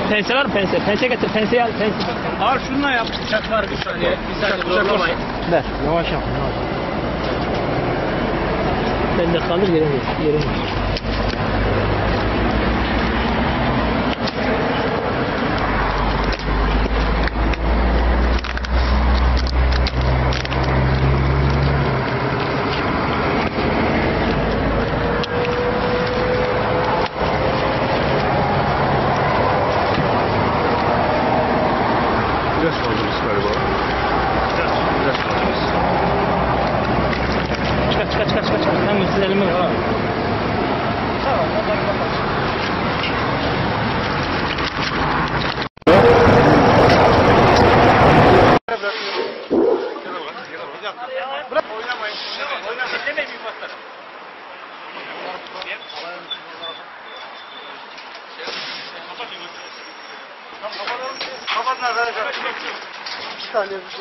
Pense var mı pense? Pense getir, penseyi al, pense. Abi şununla yap. Bıçak var bir saniye. Bir saniye zorlamayın. Ver. Yavaş yap. Yavaş. Ben de kaldır yerim yok. Yerim yok. Biraz kaldırırız galiba. Biraz kaldırırız. Çıkar. Hemen siz elime ver. Tamam. Onları kapat. Bırak. Oynamayın. Oynamayın. Demeyin bir basar. Kapat nerede? Bir saniye bir şey.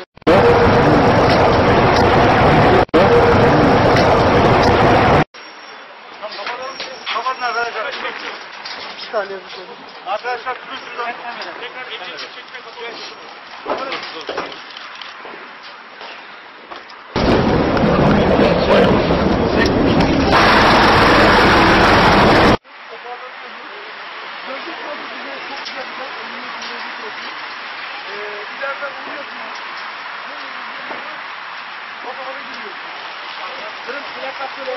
Kapat nerede? Bir saniye bir şey. Arkadaşlar tutun şuradan. Tekrar geçecek. İleriden vuruyorsunuz. O zaman giriyorsunuz. Kırım plakasını